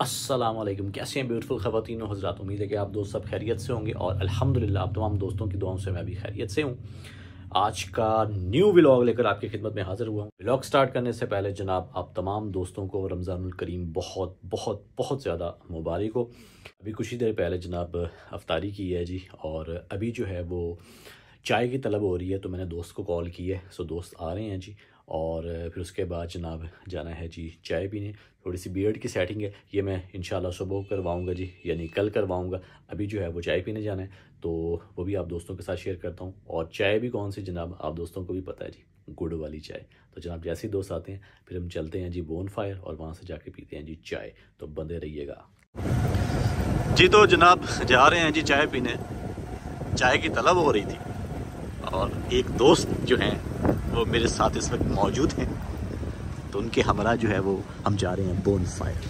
अस्सलाम वालेकुम। कैसे हैं ब्यूटीफुल ख़वातीन और हज़रात। उम्मीद है कि आप दोस्त सब खैरियत से होंगे और अल्हम्दुलिल्लाह आप तमाम दोस्तों की दुआओं से मैं भी खैरियत से हूँ। आज का न्यू व्लॉग लेकर आपकी खिदमत में हाज़िर हुआ हूँ। व्लॉग स्टार्ट करने से पहले जनाब आप तमाम दोस्तों को रमज़ानुल करीम बहुत बहुत बहुत ज़्यादा मुबारक हो। अभी कुछ ही देर पहले जनाब अफ्तारी की है जी, और अभी जो है वो चाय की तलब हो रही है, तो मैंने दोस्त को कॉल की है। सो दोस्त आ रहे हैं जी, और फिर उसके बाद जनाब जाना है जी चाय पीने। थोड़ी सी बियर्ड की सेटिंग है, ये मैं इंशाल्लाह सुबह करवाऊंगा जी, यानी कल करवाऊंगा। अभी जो है वो चाय पीने जाना है, तो वो भी आप दोस्तों के साथ शेयर करता हूँ। और चाय भी कौन सी जनाब, आप दोस्तों को भी पता है जी, गुड़ वाली चाय। तो जनाब जैसे ही दोस्त आते हैं फिर हम चलते हैं जी बोन फायर, और वहाँ से जाके पीते हैं जी चाय। तो बंदे रहिएगा जी। तो जनाब जा रहे हैं जी चाय पीने। चाय की तलब हो रही थी, और एक दोस्त जो हैं वो मेरे साथ इस वक्त मौजूद हैं, तो उनके हमरा जो है वो हम जा रहे हैं बोन फायर।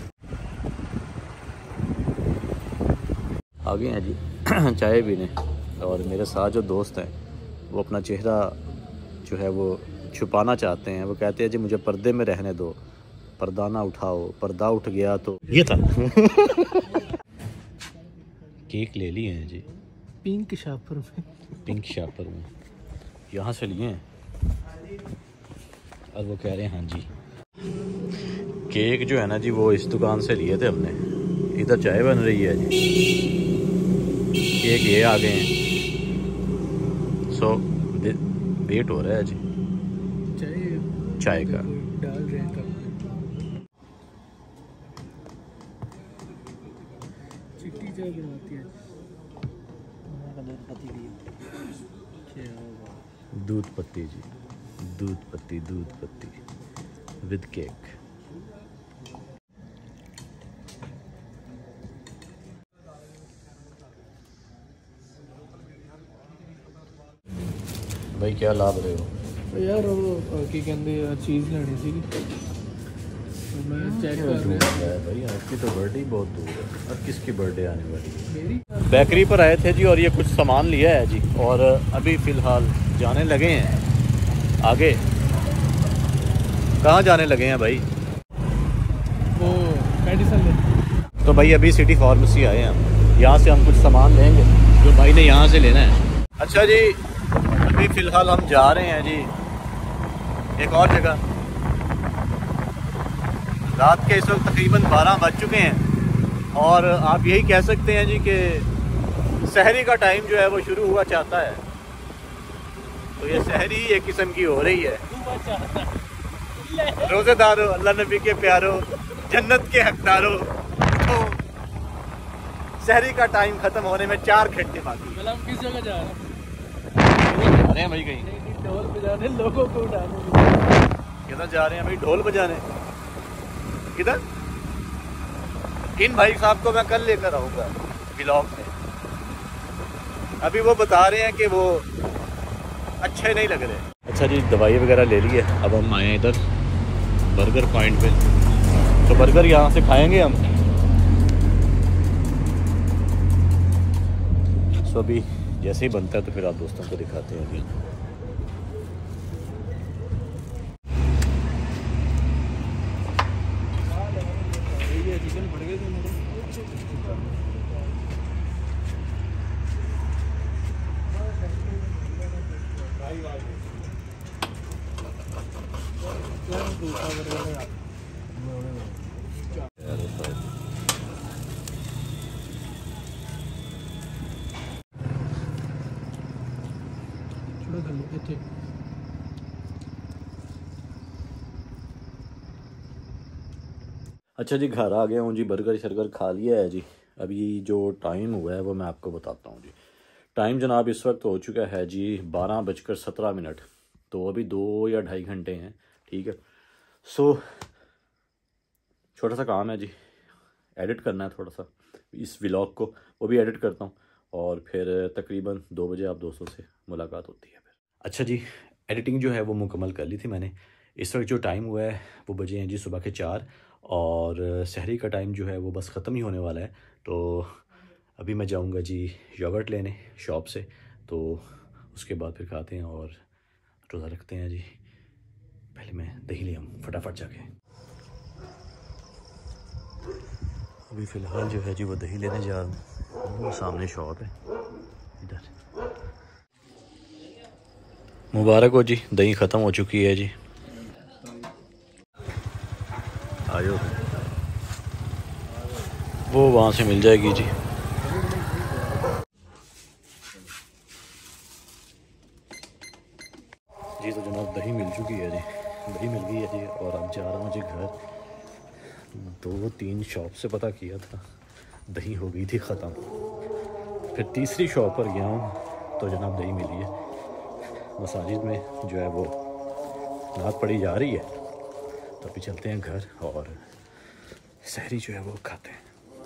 आ गए हैं जी चाय पीने, और मेरे साथ जो दोस्त हैं वो अपना चेहरा जो है वो छुपाना चाहते हैं। वो कहते हैं जी मुझे पर्दे में रहने दो, पर्दा ना उठाओ, पर्दा उठ गया तो ये था केक ले लिए हैं जी पिंक शापर में, पिंक शापर में यहाँ से लिए हैं, और वो कह रहे हैं हाँ जी। केक जो है ना जी वो इस दुकान से लिए थे हमने। इधर चाय बन रही है जी, केक ये आ गए हैं। सो वेट हो रहा है जी चाय का। डाल रहे हैं चिट्टी चाय बनवाती है। दूध पत्ती जी, दूध पत्ती विद केक। भाई क्या लाभ रहे हो यार वो की कहते चीज़ लेनी सी, तो मैं चेक कर रहा है भाई। आपकी तो बर्थडे बहुत दूर है, और किसकी बर्थडे आने वाली है? मेरी। बेकरी पर आए थे जी, और ये कुछ सामान लिया है जी, और अभी फ़िलहाल जाने लगे हैं आगे। कहाँ जाने लगे हैं भाई? वो मेडिसिन ले। तो भाई अभी सिटी फार्मेसी आए हैं हम, यहाँ से हम कुछ सामान लेंगे जो भाई ने यहाँ से लेना है। अच्छा जी, अभी फ़िलहाल हम जा रहे हैं जी एक और जगह। रात के इस वक्त तकरीबन 12 बज चुके हैं, और आप यही कह सकते हैं जी कि सहरी का टाइम जो है वो शुरू हुआ चाहता है। तो ये सहरी एक किस्म की हो रही है। रोज़ेदारों, अल्लाह नबी के प्यारों, जन्नत के हकदारों, तो सहरी का टाइम ख़त्म होने में 4 घंटे बाकी। हम किस जगह जा रहे हैं? जा रहे हैं भाई कहीं। ढोल बजाने, लोगों को उठाने। किधर जा रहे हैं भाई? ढोल बजाने। किधर? इन भाई साहब को मैं कल लेकर आऊँगा व्लॉग में। अभी वो बता रहे हैं कि वो अच्छे नहीं लग रहे। अच्छा जी, दवाई वगैरह ले ली है, अब हम आए हैं इधर बर्गर पॉइंट पे। तो बर्गर यहाँ से खाएंगे हम। सो अभी जैसे ही बनता है तो फिर आप दोस्तों को दिखाते हैं अभी। अच्छा जी, घर आ गया हूँ जी, बर्गर शर्गर खा लिया है जी। अभी जो टाइम हुआ है वो मैं आपको बताता हूँ जी। टाइम जनाब इस वक्त हो चुका है जी 12:17। तो अभी 2 या 2.5 घंटे हैं, ठीक है। सो छोटा सा काम है जी, एडिट करना है थोड़ा सा इस व्लॉग को, वो भी एडिट करता हूँ, और फिर तकरीबन 2 बजे आप दोस्तों से मुलाकात होती है फिर। अच्छा जी, एडिटिंग जो है वो मुकम्मल कर ली थी मैंने। इस वक्त जो टाइम हुआ है वो बजे हैं जी सुबह के 4, और सहरी का टाइम जो है वो बस ख़त्म ही होने वाला है। तो अभी मैं जाऊंगा जी योगर्ट लेने शॉप से, तो उसके बाद फिर खाते हैं और रोज़ा रखते हैं जी। पहले मैं दही ले आऊँ फटाफट जाके। अभी फ़िलहाल जो है जी वो दही लेने जा रहा हूँ। वो सामने शॉप है इधर। मुबारक हो जी, दही ख़त्म हो चुकी है जी। आयो वो वहाँ से मिल जाएगी जी। जी तो जनाब दही मिल चुकी है जी, दही मिल गई है जी। और अब जा रहा हूँ जी घर। 2-3 शॉप से पता किया था, दही हो गई थी ख़त्म। फिर तीसरी शॉप पर गया हूँ तो जनाब दही मिली है। मसाजिद में जो है वो नात पड़ी जा रही है, तो अभी चलते हैं घर और सहरी जो है वो खाते हैं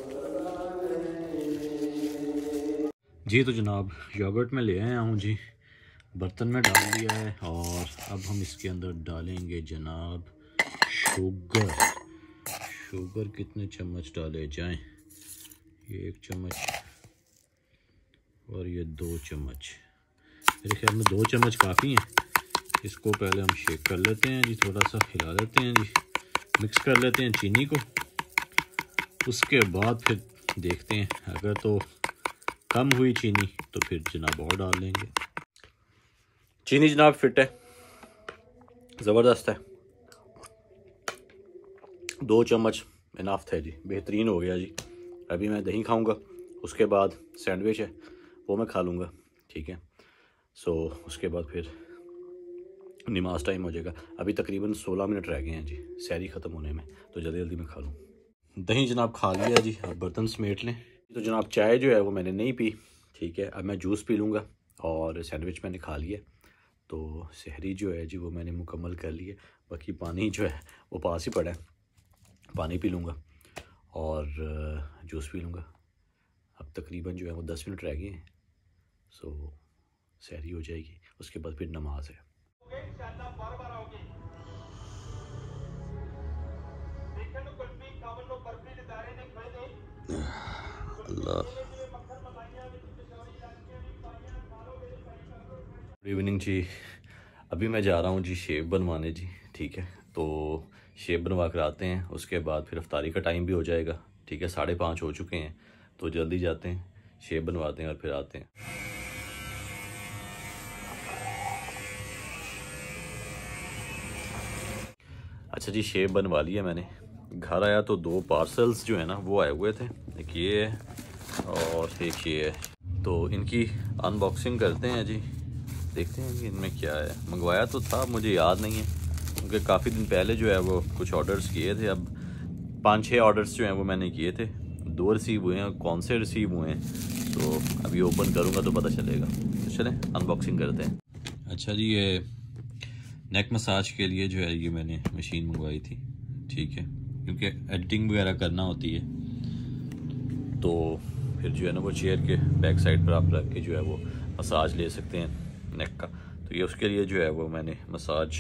जी। तो जनाब योगर्ट में ले आया हूँ जी, बर्तन में डाल दिया है। और अब हम इसके अंदर डालेंगे जनाब शुगर। शुगर कितने चम्मच डाले जाएं? ये 1 चम्मच और ये 2 चम्मच। मेरे ख्याल में 2 चम्मच काफ़ी हैं। इसको पहले हम शेक कर लेते हैं जी, थोड़ा सा हिला लेते हैं जी, मिक्स कर लेते हैं चीनी को। उसके बाद फिर देखते हैं, अगर तो कम हुई चीनी तो फिर जनाब और डाल लेंगे। चीनी जनाब फिट है, ज़बरदस्त है। 2 चम्मच इनाफ थे जी, बेहतरीन हो गया जी। अभी मैं दही खाऊंगा, उसके बाद सैंडविच है वो मैं खा लूँगा, ठीक है। सो उसके बाद फिर नमाज टाइम हो जाएगा। अभी तकरीबन 16 मिनट रह गए हैं जी सहरी ख़त्म होने में, तो जल्दी जल्दी मैं खा लूँ। दही जनाब खा लिया जी, अब बर्तन समेट लें। तो जनाब चाय जो है वो मैंने नहीं पी, ठीक है। अब मैं जूस पी लूँगा और सैंडविच मैंने खा लिया। तो सहरी जो है जी वो मैंने मुकम्मल कर ली है। बाकी पानी जो है वो पास ही पड़ा है, पानी पी लूँगा और जूस पी लूँगा। अब तकरीबन जो है वो 10 मिनट रह गए हैं, सो सहरी हो जाएगी, उसके बाद फिर नमाज है। अल्लाह। Good evening ji. अभी मैं जा रहा हूँ जी शेप बनवाने जी, ठीक है। तो शेप बनवा कर आते हैं, उसके बाद फिर अफ्तारी का टाइम भी हो जाएगा, ठीक है। 5:30 हो चुके हैं, तो जल्दी जाते हैं, शेप बनवाते हैं और फिर आते हैं। अच्छा जी, शेप बनवा लिया मैंने। घर आया तो 2 पार्सल्स जो है ना वो आए हुए थे, एक ये है और एक ये है। तो इनकी अनबॉक्सिंग करते हैं जी, देखते हैं कि इनमें क्या है। मंगवाया तो था, मुझे याद नहीं है क्योंकि काफ़ी दिन पहले जो है वो कुछ ऑर्डर्स किए थे। अब 5-6 ऑर्डर्स जो हैं वो मैंने किए थे, 2 रिसीव हुए हैं। कौन से रिसीव हुए हैं तो अभी ओपन करूँगा तो पता चलेगा। तो चलें अनबॉक्सिंग करते हैं। अच्छा जी, ये नेक मसाज के लिए जो है ये मैंने मशीन मंगवाई थी, ठीक है, क्योंकि एडिटिंग वगैरह करना होती है। तो फिर जो है ना वो चेयर के बैक साइड पर आप रख के जो है वो मसाज ले सकते हैं नेक का। तो ये उसके लिए जो है वो मैंने मसाज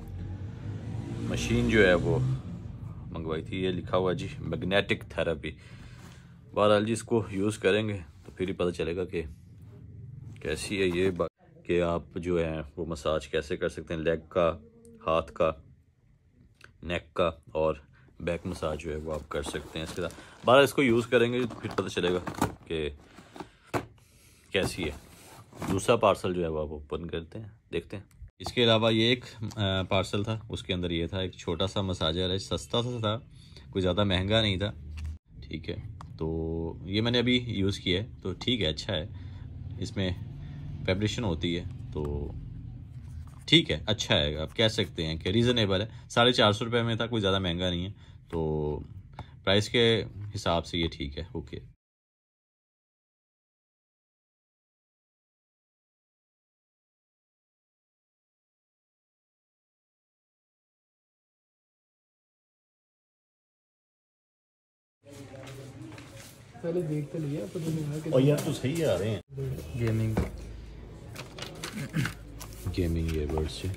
मशीन जो है वो मंगवाई थी। ये लिखा हुआ जी मैग्नेटिक थेरेपी। बहरहाल जी इसको यूज़ करेंगे तो फिर ही पता चलेगा कि कैसी है ये बात, कि आप जो है वो मसाज कैसे कर सकते हैं, लेग का, हाथ का, नेक का और बैक मसाज जो है वो आप कर सकते हैं इसके साथ। बहरहाल इसको यूज़ करेंगे फिर पता चलेगा कि कैसी है। दूसरा पार्सल जो है वो आप ओपन करते हैं, देखते हैं। इसके अलावा ये एक पार्सल था, उसके अंदर ये था एक छोटा सा मसाजर है, सस्ता सा था, कोई ज़्यादा महंगा नहीं था, ठीक है। तो ये मैंने अभी यूज़ किया है, तो ठीक है, अच्छा है। इसमें वाइब्रेशन होती है तो ठीक है, अच्छा है। आप कह सकते हैं कि रीज़नेबल है। 450 रुपये में था, कोई ज़्यादा महंगा नहीं है, तो प्राइस के हिसाब से ये ठीक है, ओके। पहले देख तो लिया, पता नहीं है और यार तो सही आ रहे हैं। गेमिंग ईयरबड्स से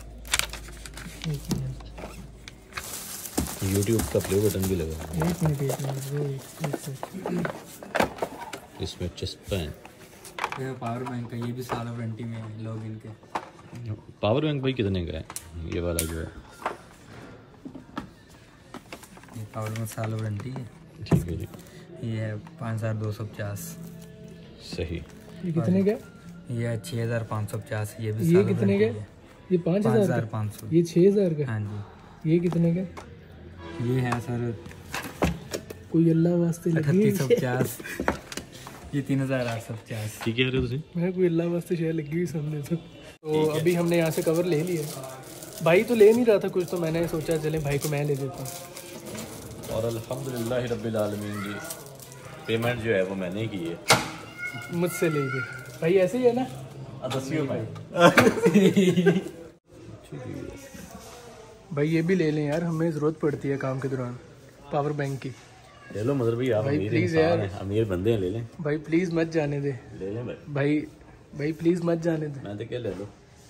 यूट्यूब का प्ले बटन भी लगा है। एक मिनट इसमें चस्पा है। पावर बैंक का, ये भी साल वारंटी में है लॉगिन के। पावर बैंक भाई कितने का है ये वाला जो है? ये पावर में साल वारंटी है। ठीक है जी। ये है 5250। सही। ये कितने का? ये 6550। ये भी ये कितने का? ये 5500। ये 6000 का। हाँ जी। ये कितने का? ये है सर कोई अल्लाह वास्ते लगी 3850। ये 3850। ठीक है तुझे मैं कोई अल्लाह वास्ते शेयर लगी हुई सामने से। तो अभी हमने यहाँ से कवर ले लिया। भाई तो ले नहीं रहा था कुछ, तो मैंने सोचा चले भाई को मैं ले देता हूँ। और अल्हम्दुलिल्लाह रब्बिल आलमीन जी पेमेंट जो है वो मैंने ही की है, मुझसे ले गए भाई। ऐसे ही है ना? भाई ये भी ले लें यार, हमें ज़रूरत पड़ती है काम के दौरान पावर बैंक की। ले लो मदर भाई, आप भाई अमीर प्लीज़ इंसान यार। हैं, अमीर बंदे हैं, ले लें। भाई प्लीज़ मत जाने दे। ले लें भाई। भाई भाई प्लीज़ मत जाने दे। मैं तो क्या ले लो।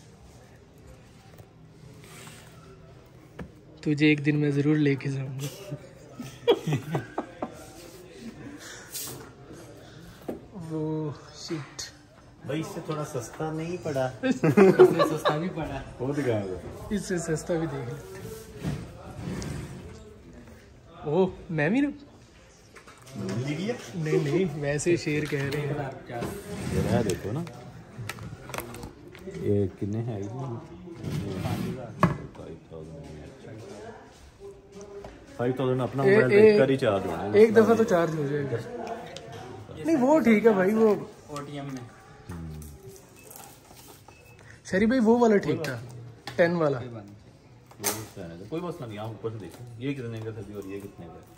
तुझे एक दिन मैं ज़रूर लेके जाऊँगा। वो शिट भाई इससे थोड़ा सस्ता नहीं पड़ा। इससे सस्ता भी पड़ा। वो दिखाएगा। इससे सस्ता भी देख लेते। ओह मैं भी ना? नहीं नहीं वैसे शेर कह रहे हैं। ये देखो ना, ये कितने है? 5000 अपना मोबाइल देखकर ही चार्ज होना है। एक दफ़ा तो चार्ज हो जाएगा। नहीं वो ठीक है भाई, वो OTM में। शरी भाई वो वाला ठीक था, 10 वाला। कोई मसला नहीं, आप ऊपर से देखो ये कितने का था और ये कितने का,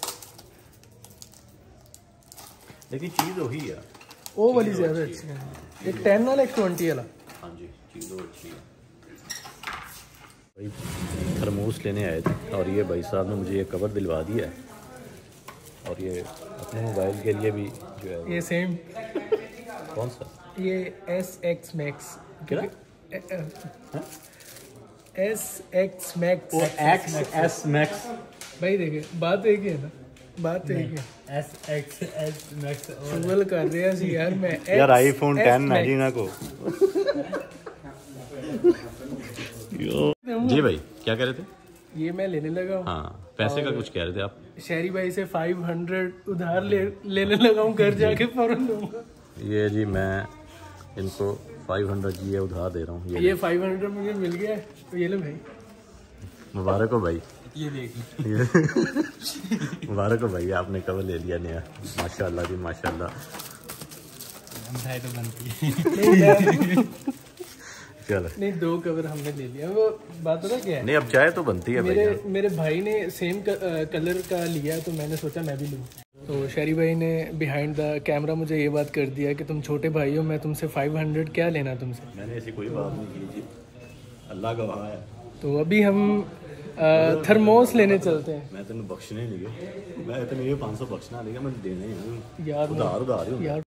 लेकिन चीज़ वही है। वो वाली ज़्यादा अच्छी है। एक 10 वाला, एक 20 वाला। हाँ जी, चीज़ वो अच्छी है। भाई थर्मोस लेने आए थे और ये भाई साहब ने मुझे ये कवर दिलवा दिया है, और ये अपने मोबाइल के लिए भी जो है। ये सेम कौन सा? ये SX Max। क्या? SX Max। XS Max। भाई देखे बात एक ही है ना, बात एक ही है। SX Max। गूगल कर रहे हैं यार मैं। यार आईफोन 10 मैजिना को। जी भाई क्या कह रहे थे? ये मैं लेने लगा हूँ। हाँ पैसे का कुछ कह रहे थे आप। शहरी भाई से 500 उधार लेने लगा हूँ, घर जाके फौरन दूंगा। ये जी मैं इनको 500 जी ये उधार दे रहा हूँ। ये 500 मुझे मिल गया है, तो ये लो भाई। मुबारक हो भाई। ये देखिए। मुबारक हो भाई, आपने कवर ले लिया नया। माशाल्लाह जी माशाल्लाह। तो बनती है। चलो नहीं 2 कवर हमने ले लिया। वो बात पता क्या है, नहीं अब चाय तो बनती है भाई। मेरे भाई ने सेम कलर का लिया, तो मैंने सोचा मैं भी लूँ। तो शहरी भाई ने बिहाइंड द कैमरा मुझे ये बात कर दिया कि तुम छोटे भाई हो, मैं तुमसे 500 क्या लेना तुमसे। मैंने ऐसी कोई बात नहीं की जी, अल्लाह गवाह है। तो अभी हम थर्मोस लेने चलते हैं। मैं तेन बख्शने नहीं गया, मैं तेन ये 500 बख्शना नहीं, मैं देने यार उधार ही यार